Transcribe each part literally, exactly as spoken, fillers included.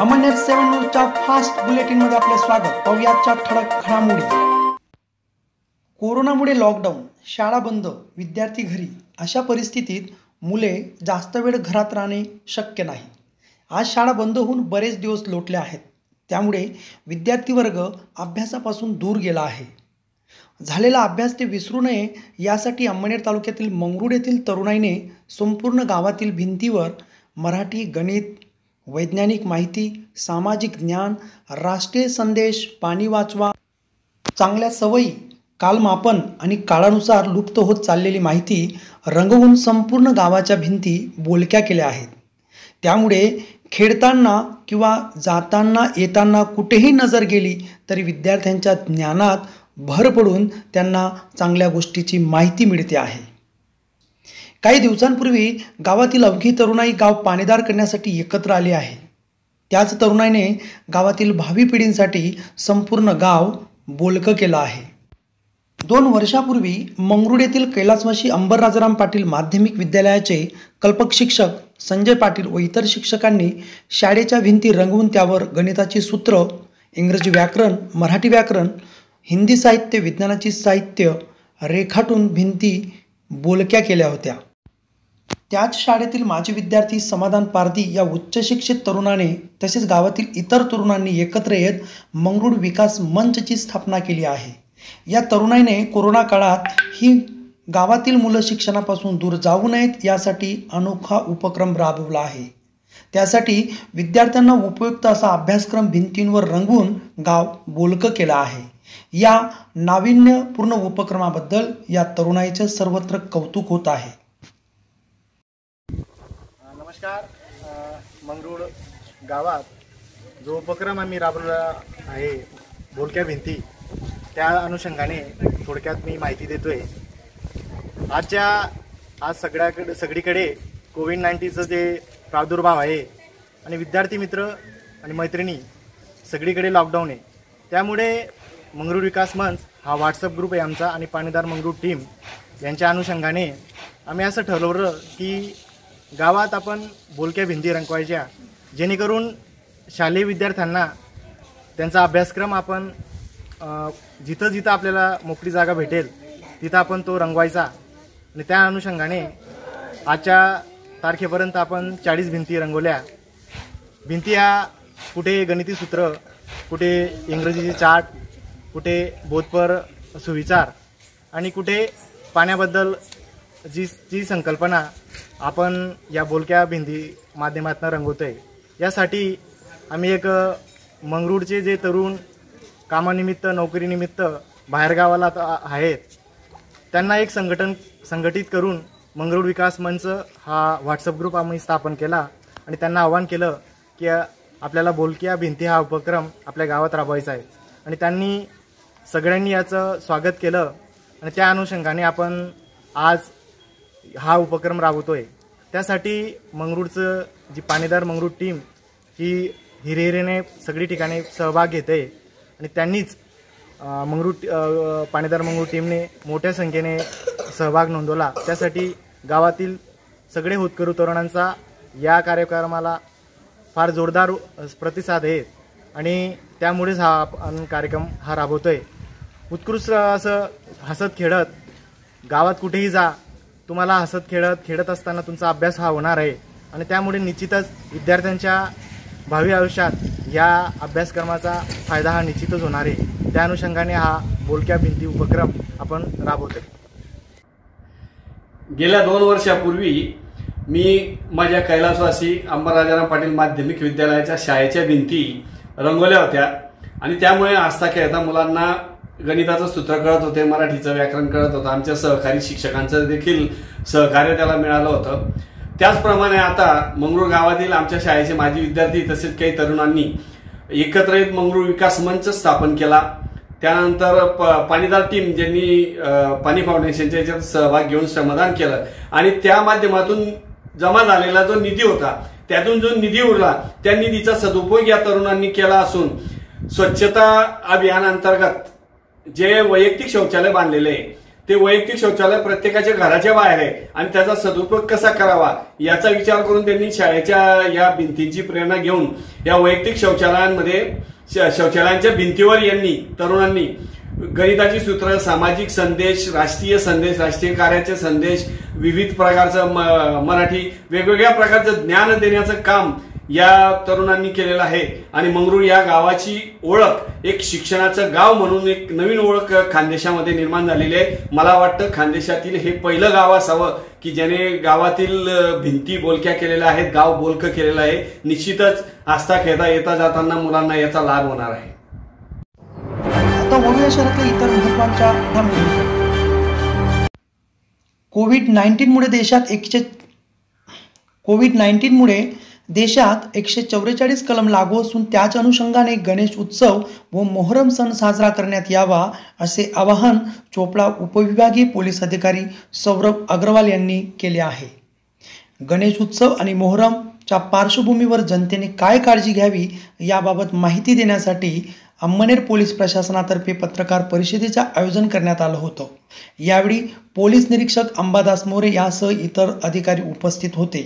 अमरनेर सेवन न्यूजच्या fast bulletin मध्ये आपले स्वागत। पाहुयाच्या ठळक घडामोडी। कोरोनामुळे लॉकडाऊन, शाळा बंद, विद्यार्थी घरी अशा परिस्थितीत मुले जास्त वेळ घरात राहणे शक्य नाही। आज शाळा बंद होऊन बरेच दिवस लोटले आहेत, त्यामुळे विद्यार्थी वर्ग अभ्यासापासून दूर गेला आहे। झालेला अभ्यास ते विसरू नये यासाठी अंमळनेर तालुक्यातील मंगरुळ येथील तरुणाईने संपूर्ण गावातील भिंतीवर मराठी, गणित, वैज्ञानिक माहिती, सामाजिक ज्ञान, राष्ट्रीय संदेश, पाणी वाचवा, चांगल्या सवयी, कालमापन आणि काळानुसार लुप्त होत चाललेली माहिती रंगवून संपूर्ण गावाच्या भिंती बोलक्या केल्या आहेत। त्यामुळे खेळताना किंवा जाताना येताना कुठेही नजर गेली तरी विद्यार्थ्यांच्या ज्ञानात भर पडून त्यांना चांगल्या गोष्टीची माहिती मिळते आहे। काही दिवसांपूर्वी गावातील अवघी तरुणाई गाव पाणीदार करण्यासाठी एकत्र आली आहे। त्याच तरुणाईने गावातील भावी पिढींसाठी संपूर्ण गाव बोलकं केलं आहे। दोन वर्षापूर्वी मंगरुळ येथील कैलासवासी अंबर राजाराम पाटील माध्यमिक विद्यालयाचे कल्पक शिक्षक संजय पाटील व इतर शिक्षकांनी शाळेच्या भिंती रंगवून त्यावर गणिताची सूत्र, इंग्रजी व्याकरण, मराठी व्याकरण, हिंदी साहित्य, विज्ञानाची साहित्य रेखाटून भिंती बोलक्या केल्या होत्या। त्याच शाळेतील माजी विद्यार्थी समाधान पारधी या उच्च शिक्षित तरुणाने तसेच गावातील इतर तरुणांनी एकत्र येत मंगरुळ विकास मंचची स्थापना केली आहे। या तरुणाईने कोरोना काळात ही गावातील मुलं शिक्षणापासून दूर जाऊ नयेत यासाठी अनोखा उपक्रम राबवला आहे। त्यासाठी विद्यार्थ्यांना उपयुक्त असा अभ्यासक्रम भिंतींवर रंगवून गाव बोलकं केलं आहे। या नाविन्यपूर्ण उपक्रमाबद्दल या तरुणाईचे सर्वत्र कौतुक होत आहे। नमस्कार। मंगरुळ गावात जो उपक्रम आम्ही राबवला आहे बोलक्या भिंती, त्या अनुषंगाने थोडक्यात मी माहिती देतोय। आजच्या आज सगळ्याकडे सगळीकडे कोविड नाईन्टीनचं जे प्रादुर्भाव आहे आणि विद्यार्थी मित्र आणि मैत्रिणी सगळीकडे लॉकडाऊन आहे, त्यामुळे मंगरुळ विकास मंच हा व्हॉट्सअप ग्रुप आहे आमचा आणि पाणीदार मंगरुळ टीम यांच्या अनुषंगाने आम्ही असं ठरवलं की गावात आपण बोलक्या भिंती रंगवायच्या, जेणेकरून शालेय विद्यार्थ्यांना त्यांचा अभ्यासक्रम आपण जिथं जिथं आपल्याला मोकळी जागा भेटेल तिथं आपण तो रंगवायचा। आणि त्या अनुषंगाने आजच्या तारखेपर्यंत आपण चाळीस भिंती रंगवल्या। भिंती ह्या कुठे गणिती सूत्र, कुठे इंग्रजीचे चार्ट, कुठे बोधपर सुविचार आणि कुठे पाण्याबद्दल जी जी संकल्पना आपण या बोलक्या भिंती माध्यमातून रंगवतोय। यासाठी आम्ही एक मंगरुळचे जे तरुण कामानिमित्त, नोकरीनिमित्त बाहेरगावाला आहेत त्यांना एक संघटन संघटित करून मंगरुळ विकास मंच हा व्हॉट्सअप ग्रुप आम्ही स्थापन केला आणि त्यांना आवाहन केलं की आपल्याला बोलक्या भिंती हा उपक्रम आपल्या गावात राबवायचा आहे। आणि त्यांनी सगळ्यांनी याचं स्वागत केलं आणि त्या अनुषंगाने आपण आज हा उपक्रम राबवतोय। त्यासाठी मंगरुळचं जी पाणीदार मंगरुळ टीम ही हिरिहिरीने सगळी ठिकाणी सहभाग घेते आणि त्यांनीच मंगरुळ पाणीदार मंगरुळ टीमने मोठ्या संख्येने सहभाग नोंदवला। त्यासाठी गावातील सगळे होतकरू तरुणांचा या कार्यक्रमाला फार जोरदार प्रतिसाद आहे आणि त्यामुळेच हा आपण कार्यक्रम हा राबवतोय। उत्कृष्ट असं हसत खेळत गावात कुठेही जा, तुम्हाला हसत खेळत खेळत असताना तुमचा अभ्यास हा होणार आहे आणि त्यामुळे निश्चितच विद्यार्थ्यांच्या भावी आयुष्यात या अभ्यासक्रमाचा फायदा हा निश्चितच होणार आहे। त्या अनुषंगाने हा बोलक्या भिंती उपक्रम आपण राबवतोय। गेल्या दोन वर्षापूर्वी मी माझ्या कैलासवासी अंबर राजाराम पाटील माध्यमिक विद्यालयाच्या शाळेच्या भिंती रंगवल्या होत्या आणि त्यामुळे हसता खेळता मुलांना गणिताचं सूत्र कळत होते, मराठीचं व्याकरण कळत होतं, आमच्या सहकारी शिक्षकांचं देखील सहकार्य त्याला मिळालं होतं। त्याचप्रमाणे आता मंगरुळ गावातील आमच्या शाळेचे माजी विद्यार्थी तसेच काही तरुणांनी एकत्र येत मंगरुळ विकास मंच स्थापन केला। त्यानंतर पाणीदार टीम ज्यांनी पाणी फाउंडेशनच्या याच्यात सहभाग घेऊन श्रमदान केलं आणि त्या माध्यमातून जमा झालेला जो निधी होता त्यातून जो निधी उरला त्या निधीचा सदुपयोग या तरुणांनी केला असून स्वच्छता अभियान अंतर्गत जे वैयक्तिक शौचालय बांधलेले ते वैयक्तिक शौचालय प्रत्येकाच्या घराच्या बाहेर आहे आणि त्याचा सदुपयोग कसा करावा याचा विचार करून त्यांनी शाळेच्या या भिंतींची प्रेरणा घेऊन या वैयक्तिक शौचालयांमध्ये शौचालयांच्या भिंतीवर यांनी तरुणांनी गणिताची सूत्र, सामाजिक संदेश, राष्ट्रीय संदेश, राष्ट्रीय कार्याचे संदेश, विविध प्रकारचं मराठी वेगवेगळ्या प्रकारचं ज्ञान देण्याचं काम या तरुणांनी केलेलं आहे आणि मंगरूळ या गावाची ओळख एक शिक्षणाचं गाव म्हणून एक नवीन ओळख खानदेशामध्ये निर्माण झालेली आहे. मला वाटतं खानदेशातील हे पहिलं गाव असावं की ज्याने गावातील भिंती बोलक्या केलेल्या आहेत, गाव बोलकं केलेलं आहे. निश्चितच हसता खेळता येता जाताना मुलांना याचा लाभ होणार आहे. आता वळूया शहरातल्या इतर महत्वाच्या घडामोडी. कोविड नाईन्टीनमुळे देशात एकशे कोविड नाईन्टीनमुळे देशात एकशे चौवेचाळीस कलम लागू असून त्याच अनुषंगाने गणेश उत्सव व मोहरम सण साजरा करण्यात यावा असे आवाहन चोपडा उपविभागीय पोलीस अधिकारी सौरभ अग्रवाल यांनी केले आहे. गणेश उत्सव आणि मोहरमच्या पार्श्वभूमीवर जनतेने काय काळजी घ्यावी याबाबत माहिती देण्यासाठी अंमनेर पोलीस प्रशासनातर्फे पत्रकार परिषदेचे आयोजन करण्यात आलं होतं. यावेळी पोलीस निरीक्षक अंबादास मोरे यासह इतर अधिकारी उपस्थित होते.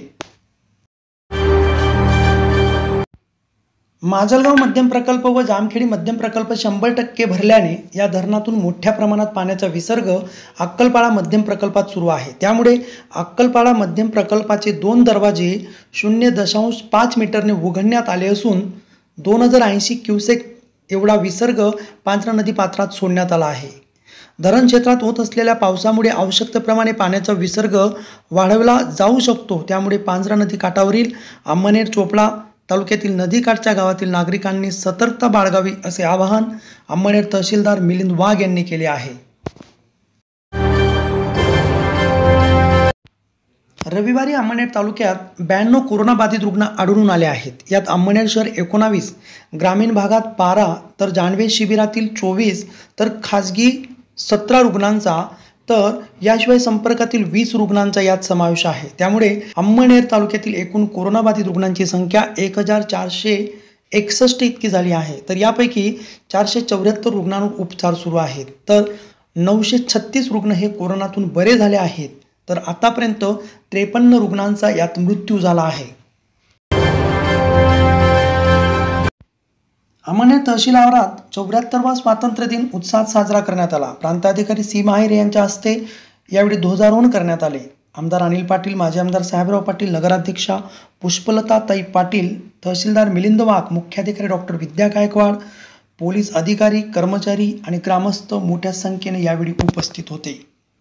माजलगाव मध्यम प्रकल्प व जामखेडी मध्यम प्रकल्प शंभर टक्के भरल्याने या धरणातून मोठ्या प्रमाणात पाण्याचा विसर्ग अक्कलपाडा मध्यम प्रकल्पात सुरू आहे. त्यामुळे अक्कलपाडा मध्यम प्रकल्पाचे दोन दरवाजे शून्य दशांश पाच मीटरने उघडण्यात आले असून दोन हजार ऐंशी क्युसेक एवढा विसर्ग पांझरा नदी पात्रात सोडण्यात आला आहे. धरण क्षेत्रात होत असलेल्या पावसामुळे आवश्यकतेप्रमाणे पाण्याचा विसर्ग वाढवला जाऊ शकतो. त्यामुळे पांझरा नदी काठावरील अंमनेर चोपडा तालुक्यातील नदीकाठच्या गावातील नागरिकांनी सतर्कता बाळगावी असे आवाहन अंमनेर तहसीलदार मिलिंद वाघ यांनी केले आहे. रविवारी अंमनेर तालुक्यात ब्याण्णव कोरोनाबाधित रुग्ण आढळून आले आहेत. यात अंमनेर शहर एकोणावीस, ग्रामीण भागात बारा, तर जानवे शिबिरातील चोवीस, तर खासगी सतरा रुग्णांचा, तर याशिवाय संपर्कातील वीस रुग्णांचा यात समावेश आहे. त्यामुळे अंमनेर तालुक्यातील एकूण कोरोनाबाधित रुग्णांची संख्या एक हजार चारशे एकसष्ट इतकी झाली आहे. तर यापैकी चारशे चौऱ्याहत्तर रुग्णांवर उपचार सुरू आहेत, तर नऊशे छत्तीस रुग्ण हे कोरोनातून बरे झाले आहेत. तर आतापर्यंत त्रेपन्न रुग्णांचा यात मृत्यू झाला आहे. अंमनेर तहसील आवारात चौऱ्याहत्तरवा स्वातंत्र्य दिन उत्साहात साजरा करण्यात आला. प्रांताधिकारी सी माहिरे यांच्या हस्ते यावेळी ध्वजारोहण करण्यात आले. आमदार अनिल पाटील, माजी आमदार साहेबराव पाटील, नगराध्यक्षा पुष्पलता ताई पाटील, तहसीलदार मिलिंद वाघ, मुख्याधिकारी डॉक्टर विद्या गायकवाड, पोलीस अधिकारी, कर्मचारी आणि ग्रामस्थ मोठ्या संख्येने यावेळी उपस्थित होते.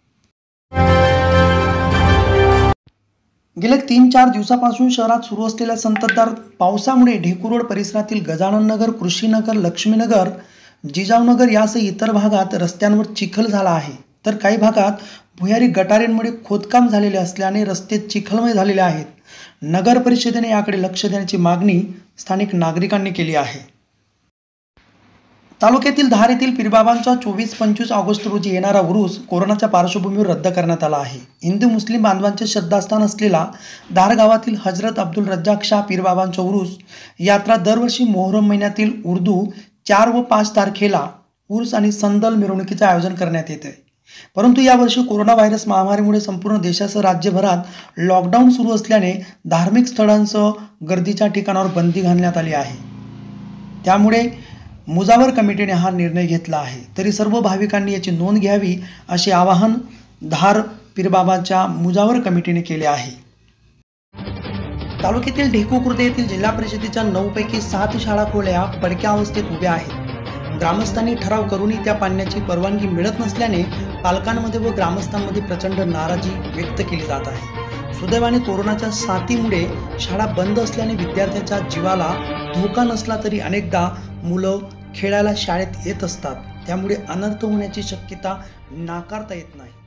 गेल्या तीन चार दिवसापासून शहरात सुरू असलेल्या संततधार पावसामुळे ढेकूर रोड परिसरातील गजानन नगर, कृषीनगर, लक्ष्मीनगर, जिजाऊनगर यासह इतर भागात रस्त्यांवर चिखल झाला आहे. तर काही भागात भुयारी गटारेंमुळे खोदकाम झालेले असल्याने रस्ते चिखलमय झालेले आहेत. नगर परिषदेने याकडे लक्ष देण्याची मागणी स्थानिक नागरिकांनी केली आहे. तालुक्यातील धार येथील पीरबाबांचा चोवीस पंचवीस ऑगस्ट रोजी येणारा उरूस कोरोनाच्या पार्श्वभूमीवर रद्द करण्यात आला आहे. हिंदू मुस्लिम बांधवांचे श्रद्धास्थान असलेला धार गावातील हजरत अब्दुल रज्जाक शाह पीरबाबांचा उरूस यात्रा दरवर्षी मोहरम महिन्यातील उर्दू चार व पाच तारखेला उर्स आणि संदल मिरवणुकीचे आयोजन करण्यात येते. परंतु यावर्षी कोरोना व्हायरस महामारीमुळे संपूर्ण देशासह राज्यभरात लॉकडाऊन सुरू असल्याने धार्मिक स्थळांसह गर्दीच्या ठिकाणावर बंदी घालण्यात आली आहे. त्यामुळे मुजावर कमिटीने हा निर्णय घेतला आहे. तरी सर्व भाविकांनी याची नोंद घ्यावी असे आवाहन धार पीरबाबाच्या मुजावर कमिटीने केले आहे. तालुक्यातील ढेकू खुर्द येथील जिल्हा परिषदेच्या नऊ पैकी सात शाळा खोल्या पडक्या अवस्थेत उभ्या आहेत. ग्रामस्थांनी ठराव करूनही त्या पाडण्याची परवानगी मिळत नसल्याने पालकांमध्ये व ग्रामस्थांमध्ये प्रचंड नाराजी व्यक्त केली जात आहे. सुदैवाने कोरोनाच्या साथीमुळे शाळा बंद असल्याने विद्यार्थ्यांच्या जीवाला धोका नसला तरी अनेकदा मुलं खेळायला शाळेत येत असतात. त्यामुळे अनर्थ होण्याची शक्यता नाकारता येत नाही.